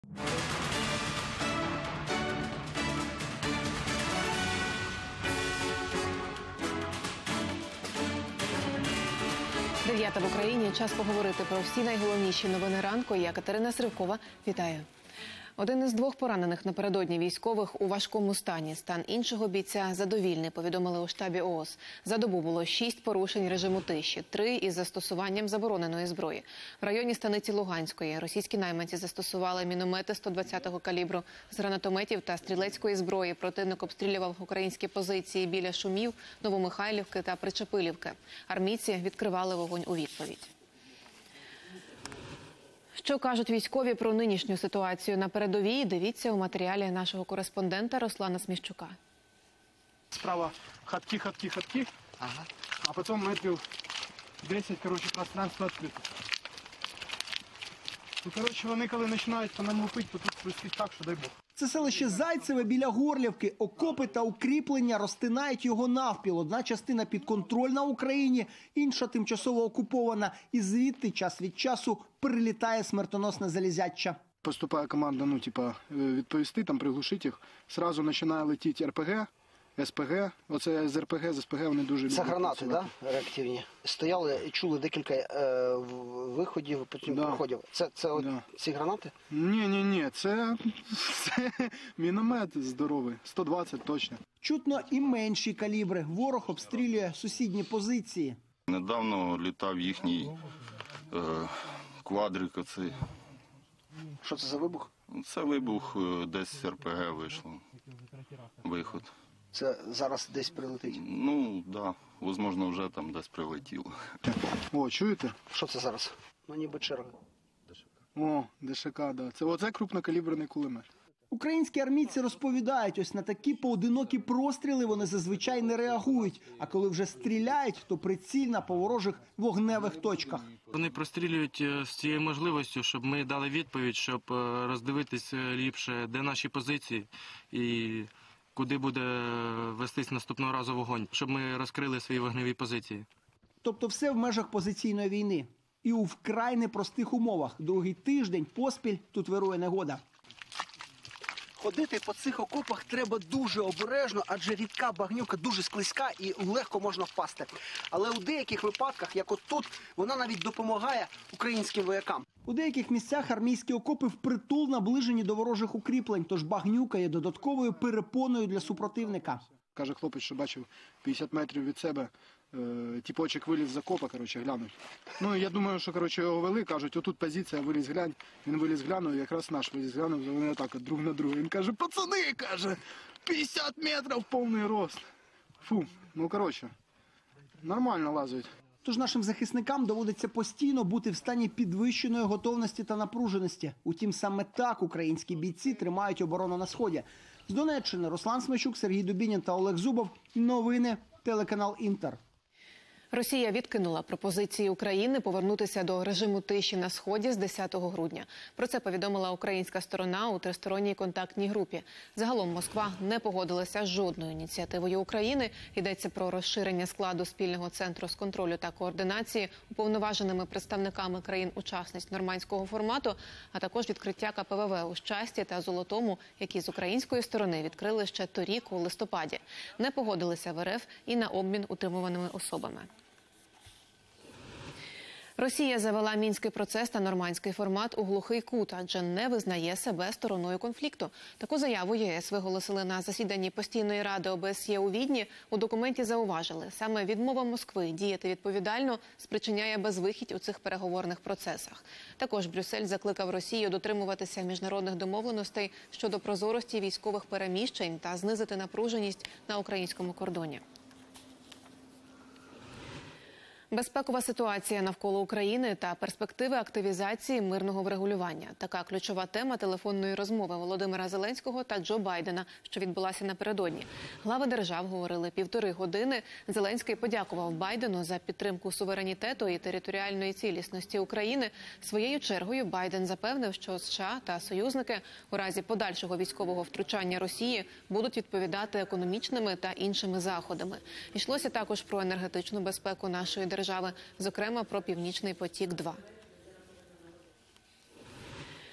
Дев'ята в Україні. Час поговорити про всі найголовніші новини ранку. Я Катерина Сривкова. Вітаю. Один із двох поранених напередодні військових у важкому стані. Стан іншого бійця задовільний, повідомили у штабі ООС. За добу було 6 порушень режиму тиші, 3 із застосуванням забороненої зброї. В районі станиці Луганської російські найманці застосували міномети 120-го калібру. З гранатометів та стрілецької зброї противник обстрілював українські позиції біля Шумів, Новомихайлівки та Причепилівки. Армійці відкривали вогонь у відповідь. Що кажуть військові про нинішню ситуацію на передовій, дивіться у матеріалі нашого кореспондента Руслана Сміщука. Справа хатки, а потім метрів 10, пространство відкрите. Вони коли починають по нам лупити, то тут свистить так, що дай Бог. Це селище Зайцеве біля Горлівки. Окопи та укріплення розтинають його навпіл. Одна частина підконтрольна Україні, інша тимчасово окупована. І звідти час від часу прилітає смертоносне залізяча. Поступає команда, відповісти, приглушити їх. Зразу починає летіти РПГ, СПГ. Оце з РПГ, з СПГ вони дуже люблять. Це гранати, так? Реактивні. Стояли і чули декілька виходів, потім проходів. Це ці гранати? Ні, це міномет здоровий, 120 точно. Чутно і менші калібри. Ворог обстрілює сусідні позиції. Недавно літав їхній квадрик оцей. Що це за вибух? Це вибух, десь з РПГ вийшло. Виход. Це зараз десь прилетить? Так. Можливо, вже там десь прилетіло. О, чуєте? Що це зараз? Ніби черга. О, ДШК, да. Оце крупнокаліберний кулемет. Українські армійці розповідають, ось на такі поодинокі простріли вони зазвичай не реагують. А коли вже стріляють, то прицільно по ворожих вогневих точках. Вони прострілюють з цією можливістю, щоб ми дали відповідь, щоб роздивитись ліпше, де наші позиції і куди буде вестись наступного разу вогонь, щоб ми розкрили свої вогневі позиції. Тобто все в межах позиційної війни. І у вкрай непростих умовах. Другий тиждень поспіль тут вирує негода. Ходити по цих окопах треба дуже обережно, адже рідка багнюка дуже склизька і легко можна впасти. Але у деяких випадках, як от тут, вона навіть допомагає українським воякам. У деяких місцях армійські окопи впритул наближені до ворожих укріплень, тож багнюка є додатковою перепоною для супротивника. Каже хлопець, що бачив 50 метрів від себе, тіпочок виліз з окопа, глянуть. Я думаю, що, його вели, кажуть, отут позиція, виліз глянь. Він виліз глянув, якраз наш виліз глянув, вони отак от друг на друга. Він каже, пацани, 50 метрів повний рост. Нормально лазять. Тож нашим захисникам доводиться постійно бути в стані підвищеної готовності та напруженості. Утім, саме так українські бійці тримають оборону на Сході. З Донеччини Руслан Смещук, Сергій Дубінін та Олег Зубов. Новини. Телеканал «Інтер». Росія відкинула пропозиції України повернутися до режиму тиші на Сході з 10 грудня. Про це повідомила українська сторона у тристоронній контактній групі. Загалом Москва не погодилася з жодною ініціативою України. Йдеться про розширення складу спільного центру з контролю та координації уповноваженими представниками країн-учасниць нормандського формату, а також відкриття КПВВ у Щасті та Золотому, які з української сторони відкрили ще торік у листопаді. Не погодилися в РФ і на обмін утримуваними особами. Росія завела мінський процес та нормандський формат у глухий кут, адже не визнає себе стороною конфлікту. Таку заяву ЄС виголосили на засіданні постійної ради ОБСЄ у Відні. У документі зауважили, саме відмова Москви діяти відповідально спричиняє безвихідь у цих переговорних процесах. Також Брюссель закликав Росію дотримуватися міжнародних домовленостей щодо прозорості військових переміщень та знизити напруженість на українському кордоні. Безпекова ситуація навколо України та перспективи активізації мирного врегулювання. Така ключова тема телефонної розмови Володимира Зеленського та Джо Байдена, що відбулася напередодні. Глави держав говорили 1,5 години. Зеленський подякував Байдену за підтримку суверенітету і територіальної цілісності України. Своєю чергою Байден запевнив, що США та союзники у разі подальшого військового втручання Росії будуть відповідати економічними та іншими заходами. Йшлося також про енергетичну безпеку нашої держави, зокрема про «Північний потік-2».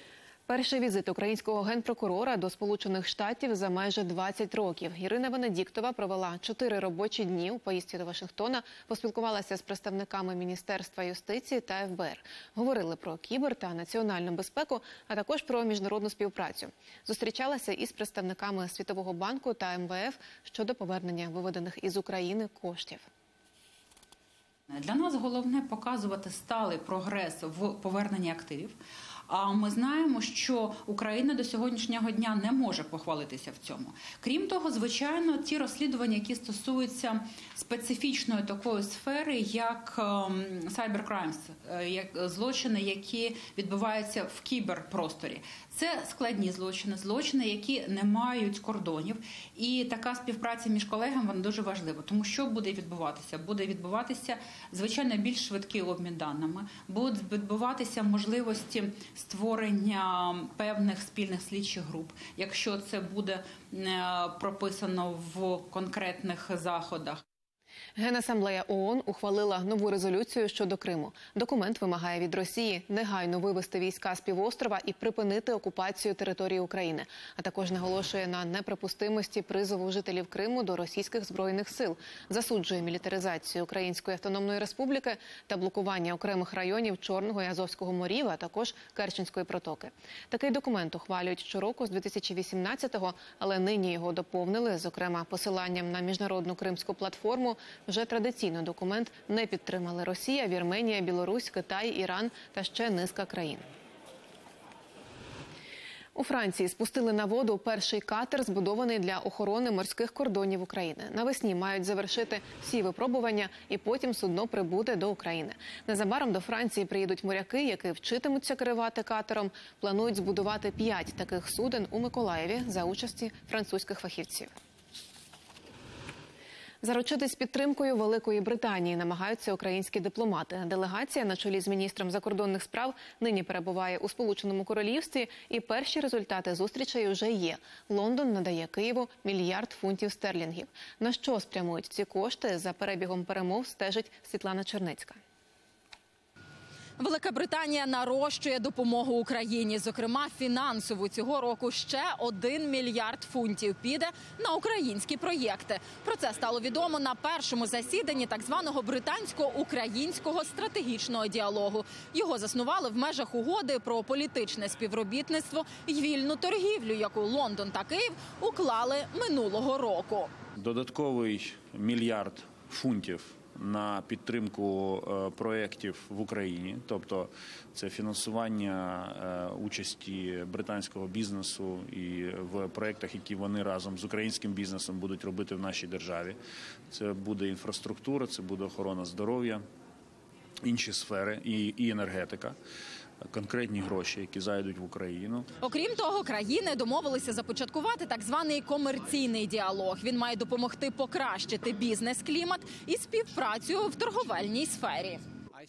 Перший візит українського генпрокурора до Сполучених Штатів за майже 20 років. Ірина Венедіктова провела 4 робочі дні у поїздці до Вашингтона, поспілкувалася з представниками Міністерства юстиції та ФБР. Говорили про кібер та національну безпеку, а також про міжнародну співпрацю. Зустрічалася із представниками Світового банку та МВФ щодо повернення виведених із України коштів. Для нас головне показувати сталий прогрес в поверненні активів. А ми знаємо, що Україна до сьогоднішнього дня не може похвалитися в цьому. Крім того, звичайно, ті розслідування, які стосуються специфічної такої сфери, як cybercrimes, як злочини, які відбуваються в кіберпросторі. Це складні злочини, які не мають кордонів. І така співпраця між колегами, вона дуже важлива. Тому що буде відбуватися? Буде відбуватися, звичайно, більш швидкий обмін даними. Будуть відбуватися можливості створення певних спільних слідчих груп, якщо це буде прописано в конкретних заходах. Генасамблея ООН ухвалила нову резолюцію щодо Криму. Документ вимагає від Росії негайно вивести війська з півострова і припинити окупацію території України, а також наголошує на неприпустимості призову жителів Криму до російських збройних сил, засуджує мілітаризацію Української автономної республіки та блокування окремих районів Чорного і Азовського морів, а також Керченської протоки. Такий документ ухвалюють щороку з 2018-го, але нині його доповнили, зокрема посиланням на міжнародну кримську платформу. Вже традиційно документ не підтримали Росія, Вірменія, Білорусь, Китай, Іран та ще низка країн. У Франції спустили на воду перший катер, збудований для охорони морських кордонів України. Навесні мають завершити всі випробування і потім судно прибуде до України. Незабаром до Франції приїдуть моряки, які вчитимуться керувати катером. Планують збудувати 5 таких суден у Миколаєві за участі французьких фахівців. Заручитись підтримкою Великої Британії намагаються українські дипломати. Делегація на чолі з міністром закордонних справ нині перебуває у Сполученому Королівстві, і перші результати зустрічей вже є. Лондон надає Києву $1 мільярд фунтів стерлінгів. На що спрямують ці кошти, за перебігом перемов стежить Світлана Чернецька. Велика Британія нарощує допомогу Україні, зокрема фінансову. Цього року ще $1 мільярд фунтів піде на українські проєкти. Про це стало відомо на першому засіданні так званого британсько-українського стратегічного діалогу. Його заснували в межах угоди про політичне співробітництво і вільну торгівлю, яку Лондон та Київ уклали минулого року. Додатковий $1 мільярд фунтів на підтримку проєктів в Україні, тобто це фінансування участі британського бізнесу і в проєктах, які вони разом з українським бізнесом будуть робити в нашій державі. Це буде інфраструктура, це буде охорона здоров'я, інші сфери і енергетика. Конкретні гроші, які зайдуть в Україну. Окрім того, країни домовилися започаткувати так званий комерційний діалог. Він має допомогти покращити бізнес-клімат і співпрацю в торговельній сфері.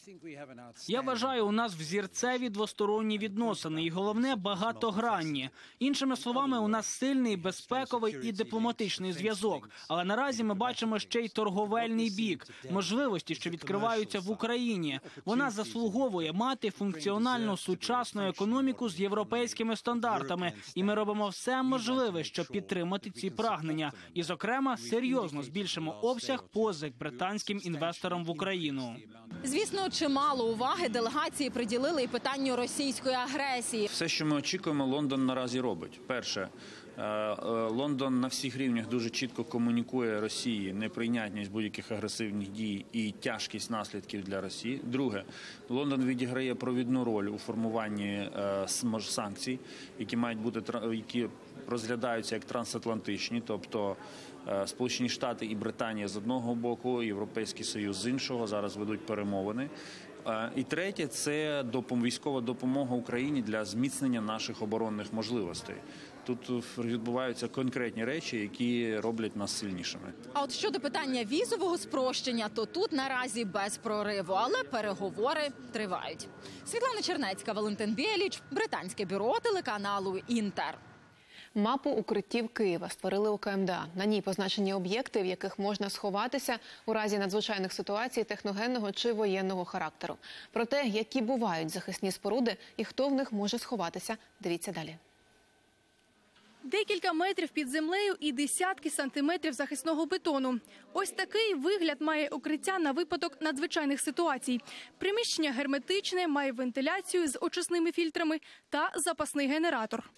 Я вважаю, у нас взірцеві двосторонні відносини і, головне, багатогранні. Іншими словами, у нас сильний безпековий і дипломатичний зв'язок. Але наразі ми бачимо ще й торговельний бік, можливості, що відкриваються в Україні. Вона заслуговує мати функціональну сучасну економіку з європейськими стандартами. І ми робимо все можливе, щоб підтримати ці прагнення. І, зокрема, серйозно збільшимо обсяг позик британським інвесторам в Україну. Звісно, чимало уваги делегації приділили і питанню російської агресії. Все, що ми очікуємо, Лондон наразі робить. Перше, Лондон на всіх рівнях дуже чітко комунікує Росії неприйнятність будь-яких агресивних дій і тяжкість наслідків для Росії. Друге, Лондон відіграє провідну роль у формуванні санкцій, які мають бути, які розглядаються як трансатлантичні, тобто Сполучені Штати і Британія з одного боку, Європейський Союз з іншого, зараз ведуть перемовини. І третє – це військова допомога Україні для зміцнення наших оборонних можливостей. Тут відбуваються конкретні речі, які роблять нас сильнішими. А от щодо питання візового спрощення, то тут наразі без прориву, але переговори тривають. Світлана Чернецька, Валентин Біліч, Британське бюро телеканалу «Інтер». Мапу укриттів Києва створили у КМДА. На ній позначені об'єкти, в яких можна сховатися у разі надзвичайних ситуацій техногенного чи воєнного характеру. Про те, які бувають захисні споруди і хто в них може сховатися, дивіться далі. Декілька метрів під землею і десятки сантиметрів захисного бетону. Ось такий вигляд має укриття на випадок надзвичайних ситуацій. Приміщення герметичне, має вентиляцію з очисними фільтрами та запасний генератор.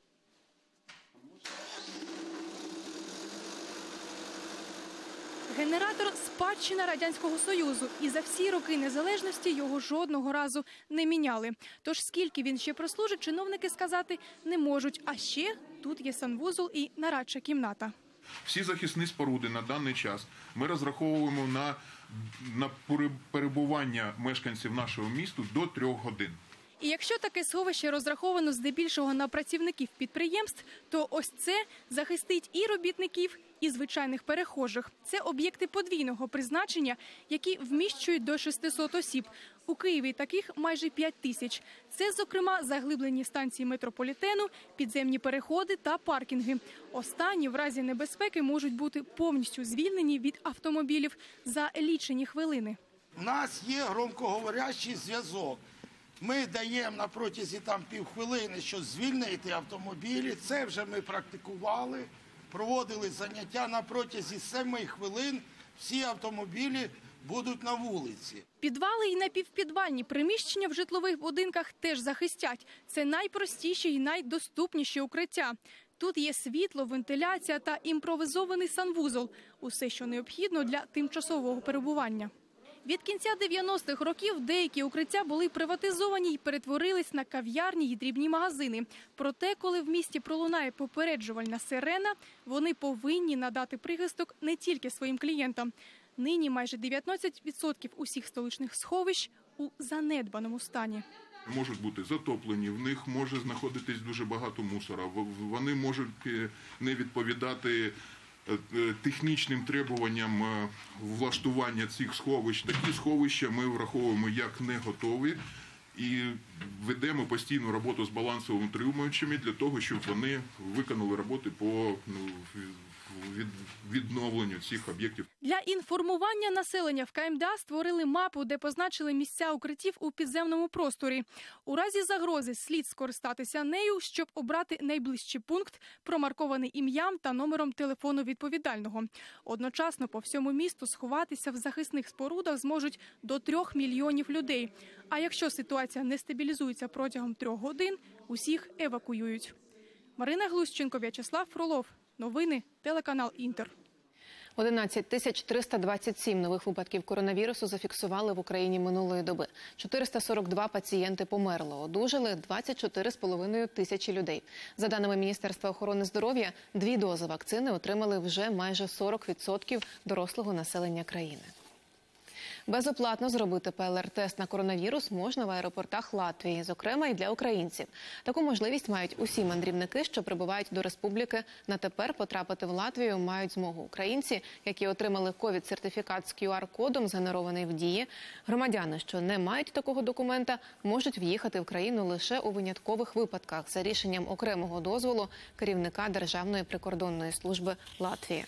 Генератор – спадщина Радянського Союзу, і за всі роки незалежності його жодного разу не міняли. Тож скільки він ще прослужить, чиновники сказати не можуть. А ще тут є санвузол і нарадча кімната. Всі захисні споруди на даний час ми розраховуємо на перебування мешканців нашого міста до 3 годин. І якщо таке сховище розраховано здебільшого на працівників підприємств, то ось це захистить і робітників, і звичайних перехожих. Це об'єкти подвійного призначення, які вміщують до 600 осіб. У Києві таких майже 5000. Це, зокрема, заглиблені станції метрополітену, підземні переходи та паркінги. Останні в разі небезпеки можуть бути повністю звільнені від автомобілів за лічені хвилини. У нас є громкоговорящий зв'язок. Ми даємо на протязі півхвилини, що звільнити автомобілі. Це вже ми практикували, проводили заняття. На протязі 7 хвилин всі автомобілі будуть на вулиці. Підвали і напівпідвальні приміщення в житлових будинках теж захистять. Це найпростіші і найдоступніші укриття. Тут є світло, вентиляція та імпровізований санвузол. Усе, що необхідно для тимчасового перебування. Від кінця 90-х років деякі укриття були приватизовані і перетворились на кав'ярні й дрібні магазини. Проте, коли в місті пролунає попереджувальна сирена, вони повинні надати прихисток не тільки своїм клієнтам. Нині майже 19% усіх столичних сховищ у занедбаному стані. Можуть бути затоплені, в них може знаходитись дуже багато мусора, вони можуть не відповідати технічним требуванням влаштування цих сховищ. Такі сховища ми враховуємо як не готові і ведемо постійну роботу з балансоутримувачами для того, щоб вони виконали роботи по відновленню цих об'єктів. Для інформування населення в КМДА створили мапу, де позначили місця укриттів у підземному просторі. У разі загрози слід скористатися нею, щоб обрати найближчий пункт, промаркований ім'ям та номером телефону відповідального. Одночасно по всьому місту сховатися в захисних спорудах зможуть до 3 мільйонів людей. А якщо ситуація не стабілізується протягом 3 годин, усіх евакуюють. Марина Глущенко, В'ячеслав Фролов. Новини, телеканал «Інтер». 11 327 нових випадків коронавірусу зафіксували в Україні минулої доби. 442 пацієнти померли, одужали 24,5 тисячі людей. За даними Міністерства охорони здоров'я, 2 дози вакцини отримали вже майже 40% дорослого населення країни. Безоплатно зробити ПЛР-тест на коронавірус можна в аеропортах Латвії, зокрема і для українців. Таку можливість мають усі мандрівники, що прибувають до республіки. На тепер потрапити в Латвію мають змогу українці, які отримали ковід-сертифікат з QR-кодом, згенерований в Дії. Громадяни, що не мають такого документа, можуть в'їхати в країну лише у виняткових випадках за рішенням окремого дозволу керівника Державної прикордонної служби Латвії.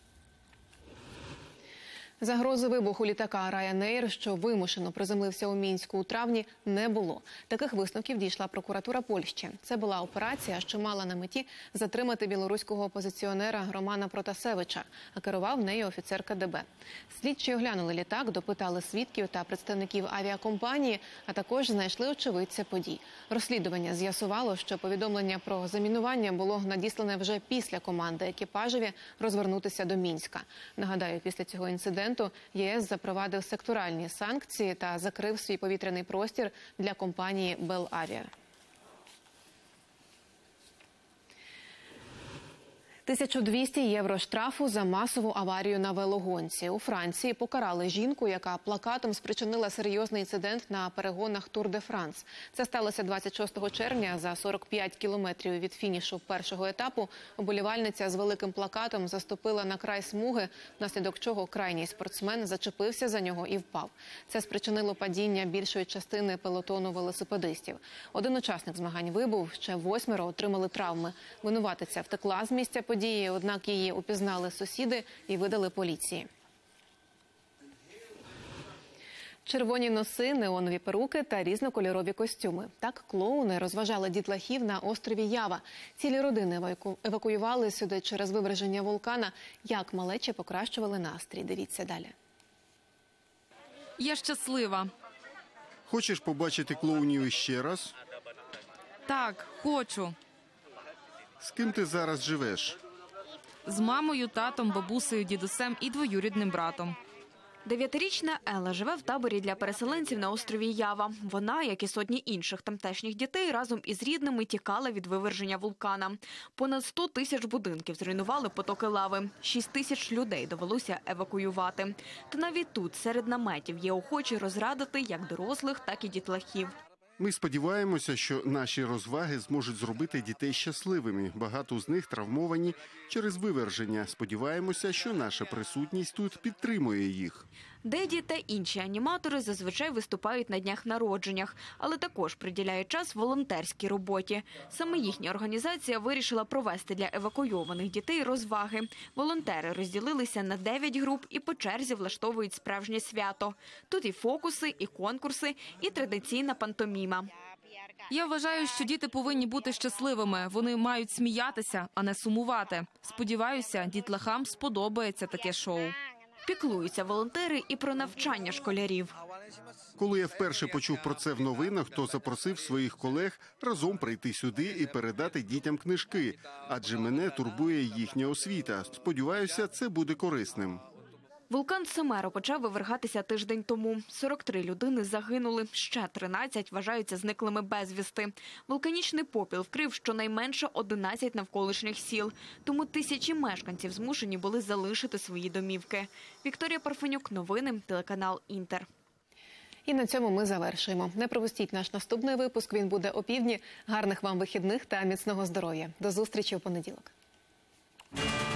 Загрози вибуху літака Ryanair, що вимушено приземлився у Мінську у травні, не було. Таких висновків дійшла прокуратура Польщі. Це була операція, що мала на меті затримати білоруського опозиціонера Романа Протасевича, а керував нею офіцер КДБ. Слідчі оглянули літак, допитали свідків та представників авіакомпанії, а також знайшли очевидця подій. Розслідування з'ясувало, що повідомлення про замінування було надіслане вже після команди екіпажеві розвернутися до Мінська. Нагадаю, після цього інциденту ЄС запровадив секторальні санкції та закрив свій повітряний простір для компанії Белавіа. 1200 євро штрафу за масову аварію на велогонці. У Франції покарали жінку, яка плакатом спричинила серйозний інцидент на перегонах Тур-де-Франс. Це сталося 26 червня. За 45 кілометрів від фінішу першого етапу уболівальниця з великим плакатом заступила на край смуги, внаслідок чого крайній спортсмен зачепився за нього і впав. Це спричинило падіння більшої частини пелотону велосипедистів. Один учасник змагань вибув, ще 8 отримали травми. Винуватиця втекла з місця події, однак її упізнали сусіди і видали поліції. Червоні носи, неонові перуки та різнокольорові костюми. Так клоуни розважали дітлахів на острові Ява. Цілі родини евакуювали сюди через виверження вулкана. Як малечі покращували настрій. Дивіться далі. Я щаслива. Хочеш побачити клоунів іще раз? Так, хочу. З ким ти зараз живеш? З мамою, татом, бабусею, дідусем і двоюрідним братом. 9-річна Елла живе в таборі для переселенців на острові Ява. Вона, як і сотні інших тамтешніх дітей, разом із рідними тікала від виверження вулкана. Понад 100 тисяч будинків зруйнували потоки лави. 6 тисяч людей довелося евакуювати. Та навіть тут, серед наметів, є охочі розрадити як дорослих, так і дітлахів. Ми сподіваємося, що наші розваги зможуть зробити дітей щасливими. Багато з них травмовані через виверження. Сподіваємося, що наша присутність тут підтримує їх. Деді та інші аніматори зазвичай виступають на днях народженнях, але також приділяють час волонтерській роботі. Саме їхня організація вирішила провести для евакуйованих дітей розваги. Волонтери розділилися на 9 груп і по черзі влаштовують справжнє свято. Тут і фокуси, і конкурси, і традиційна пантоміма. Я вважаю, що діти повинні бути щасливими. Вони мають сміятися, а не сумувати. Сподіваюся, дітлахам сподобається таке шоу. Піклуються волонтери і про навчання школярів. Коли я вперше почув про це в новинах, то запросив своїх колег разом прийти сюди і передати дітям книжки, адже мене турбує їхня освіта. Сподіваюся, це буде корисним. Вулкан Семеро почав вивергатися тиждень тому. 43 людини загинули, ще 13 вважаються зниклими безвісти. Вулканічний попіл вкрив щонайменше 11 навколишніх сіл. Тому тисячі мешканців змушені були залишити свої домівки. Вікторія Парфенюк, новини, телеканал «Інтер». І на цьому ми завершуємо. Не пропустіть наш наступний випуск, він буде опівдні. Гарних вам вихідних та міцного здоров'я. До зустрічі у понеділок.